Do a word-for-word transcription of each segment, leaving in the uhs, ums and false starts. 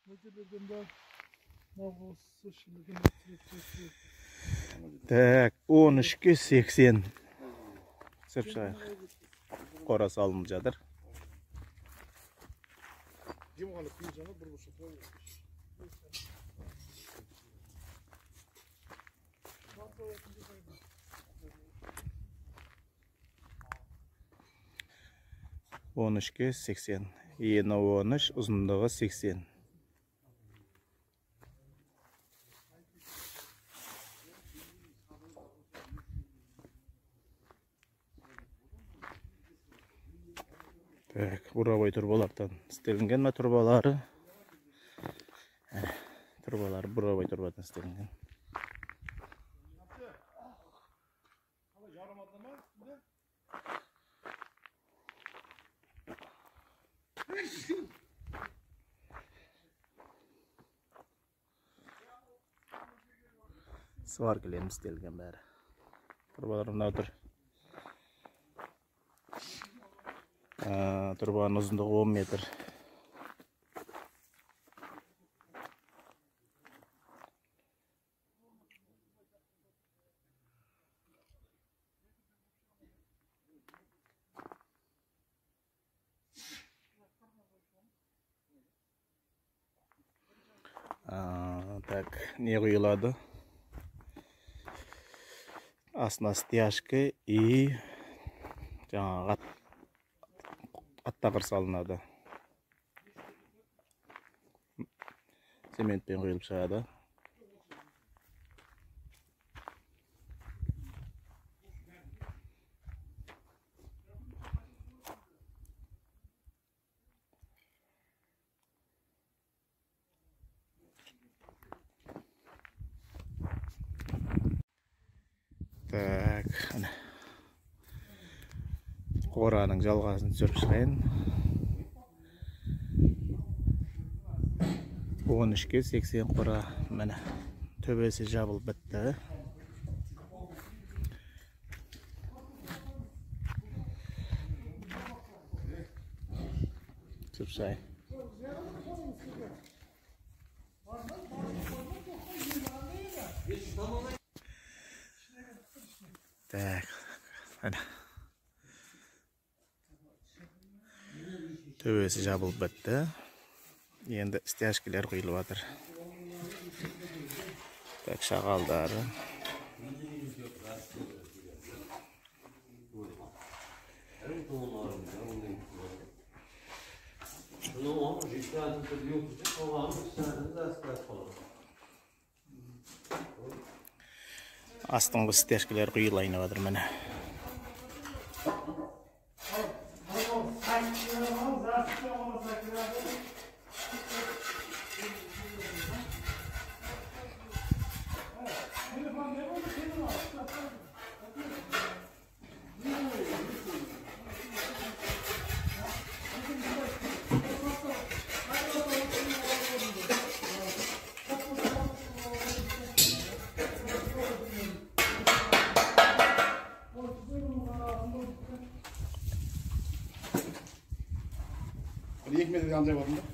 Так, он үшке сексен. Сыршай. Қора салынып жатыр. он үшке сексен. Ені он үш, ұзындығы сексен. Так, бурабай турбалардан істелінген ме турбалары? Турбалары бурабай турбадан істелінген. Сваркілерім істелінген бәрі. Турбалар мынау тұр. Турбаның ұзындығы он метр. Так, не құйылады. Астына стяжка и жаңағы аттағыр салынады. Цементпен құйылып шығады. Так, қораның жалғасын түсіріп шығайын. он үшке сексен қора, міне төбесі жабылып бітті. Түсіріп шығайын. Так, міне төбесі жабылып бітті. Енді стяжкілер құйылып жатыр. Так, шағалдары. Астыңғы стяжкілер құйылайын жатыр міне. екі метрге андай бар ма?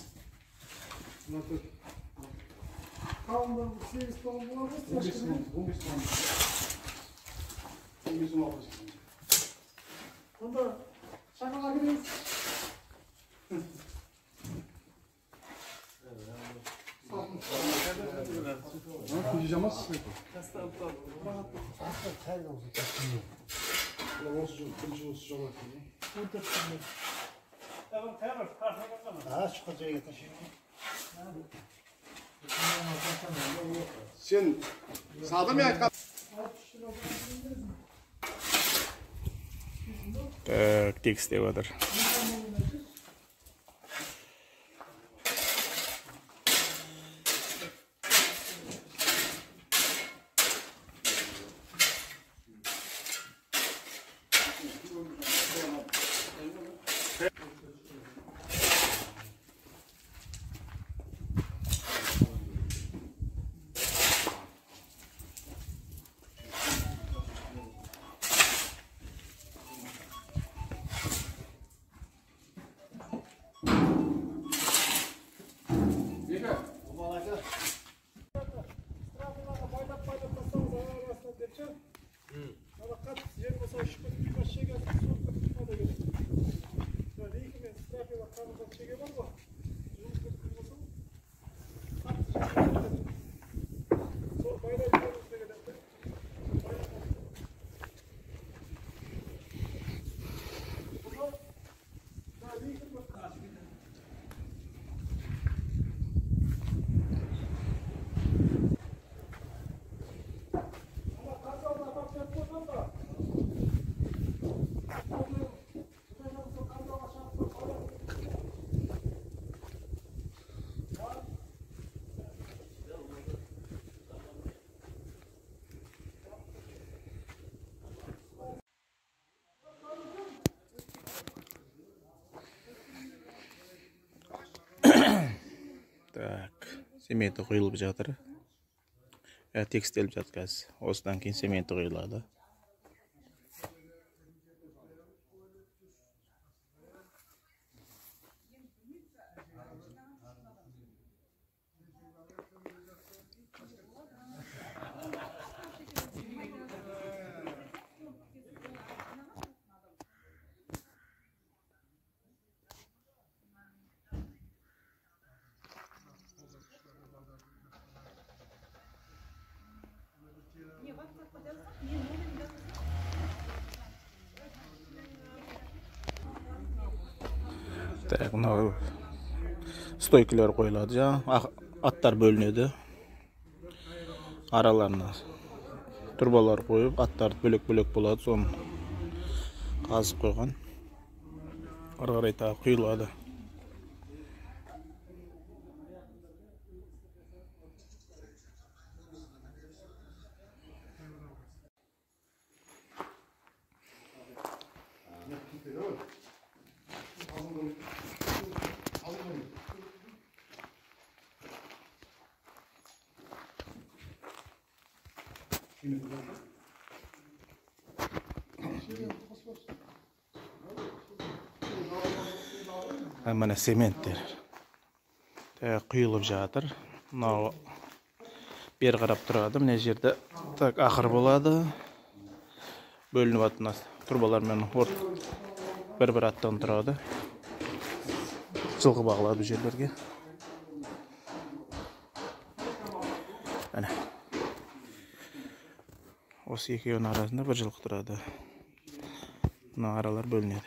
Қалыңдығы сегіз тонн болады, он бес тонн. он бес тонн. он бес тонн. Онда шақала кіріңіз. Күнде жамас? Sen sağda mı ayakta? Так, текст деп жатыр. Екі. Страфиларға байлап-байлап тастаңыз аяқ астынан депші. Ана қатты жер болса үш күн пима шегесін, соққы пима да керек. Екі мен страфила қағылған шеге бар ғой. Жүз күн болса, қатты жер болса деп. Сол байлап жүріңіз деген әпті. Так, цементі құйылып жатыр. Ә, текстеліп жатыр қазір. Осыдан кейін цементі құйылады. Так, мынау стойкалар қойылады жаңа, аттар бөлінеді. Араларына турбалар қойып, аттар бөлек-бөлек болады, соны қазып қойған. Ары қарай тағы құйылады. Міне цементтер құйылып жатыр. Мынау бер қарап тұрады. Мына жерде так ақыр болады. Бөлініп атына турбалармен орт бір-бір аттан тұрады. Жылғы бағылады жерлерге. Міне. Осы екеуінің арасында бір жылқы тұрады. Мына аралар бөлінеді.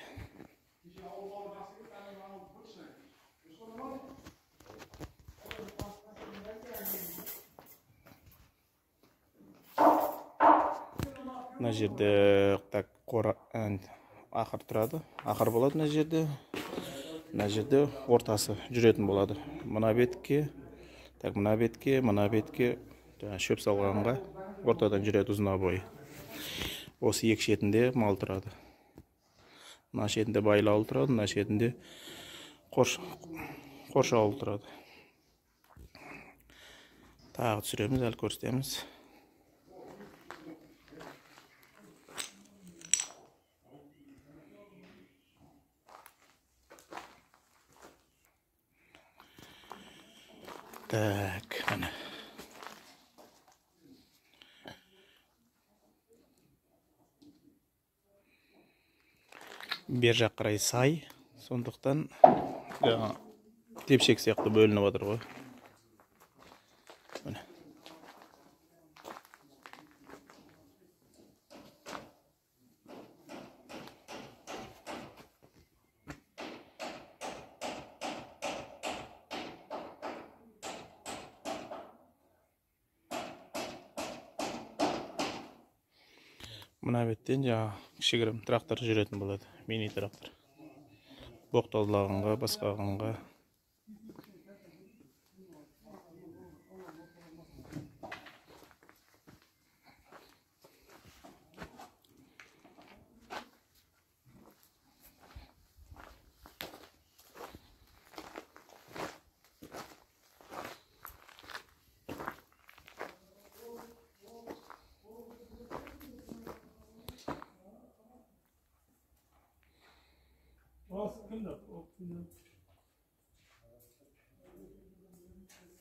Мына жерде так қора ақыр тұрады. Ақыр болады мына жерде. Мына жерде ортасы жүретін болады. Мына бетке, так мына бетке, мына бетке шөп салғанға ортадан жүреді ұзына бойы. Осы екі шетінде мал тұрады. Мына шетінде байлаулы тұрады, мына шетінде қоршаулы тұрады. Тағы түсіреміз, әлі көрсетеміз. Так, міне. Бер жақ қарай сай, сондықтан тепшек сияқты бөлініп отыр ғой. Міне. Мына беттен жаңа кішігірім трактор жүретін болады, мини трактор. Боқталағанға, басқағанға. Was, Kinder,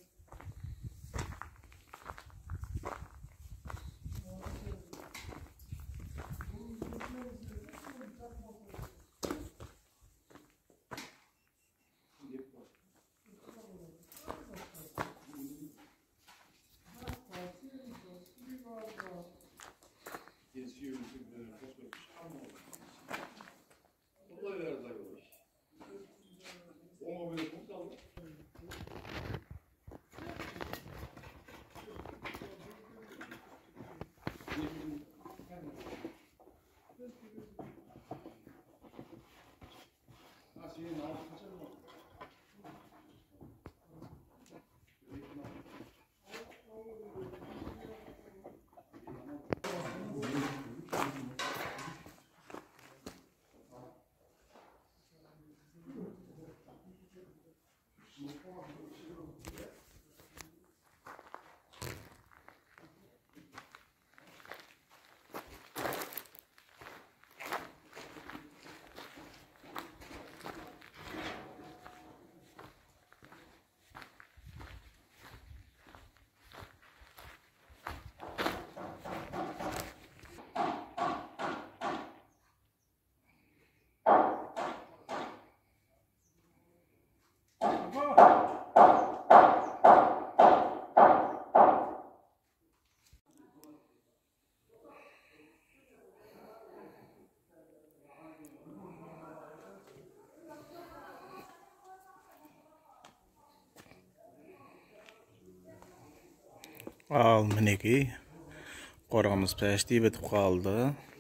Al mineki qoramız pəşti bitib qaldı.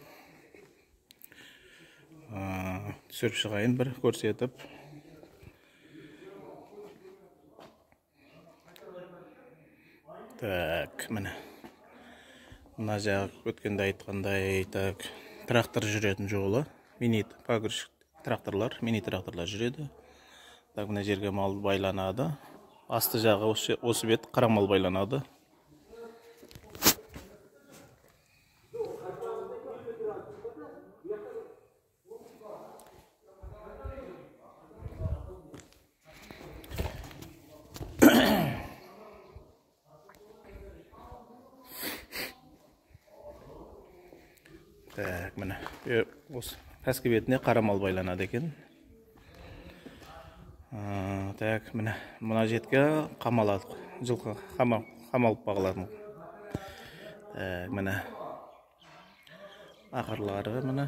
Түсіріп шығайын бір көрсетіп. Так, міне. Мына жағы өткенде айтқандай, так, трактор жүретін жолы. Мини погрузчик тракторлар, мини тракторлар жүреді. Так, мына жерге мал байланады. Асты жағы осы, осы бет қара мал байланады. Так, міне, осы пәскі бетіне қара мал байланады екен. Так, міне, мына жетке қамалады, жылқы қамалып бағылады. Так, міне, ақырлары, міне.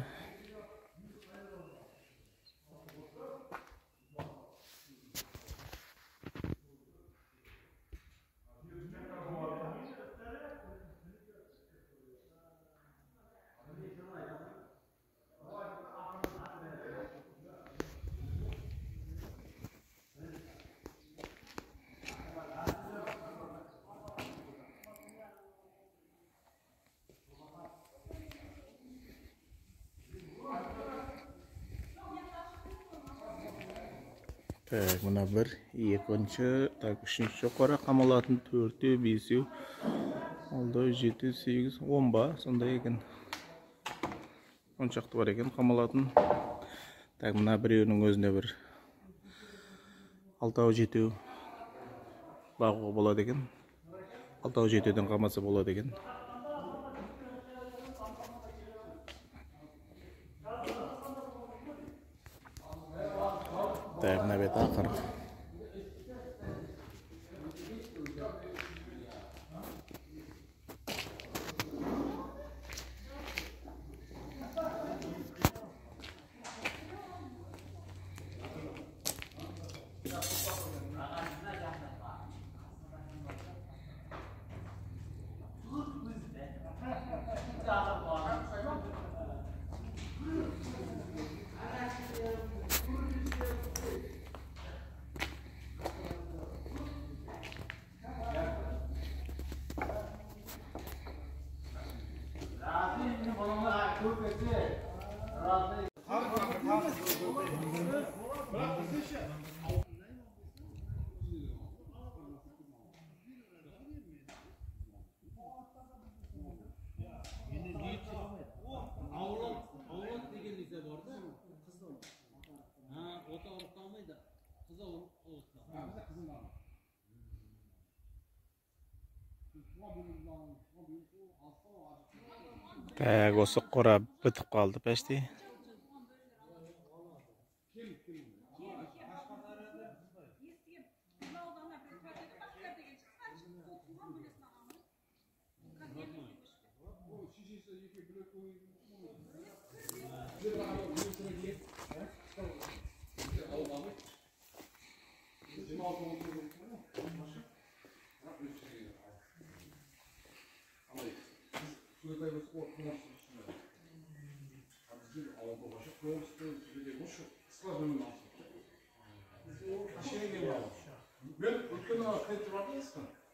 Так, мына бір, екінші, так, үшінші қора қамалатын, төрті, бесеу, алты, жеті, сегіз, он ба, сондай екен. он шақты бар екен қамалатын. Так, мына біреуінің өзіне бір алтау, жетеу бағуға болады екен. Алтау, жетеуден қамасы болады екен. Так, мына бет ақыр. Так, осы қора бітіп қалды пәшти. Ben ülkenin arkadaşı var mısın?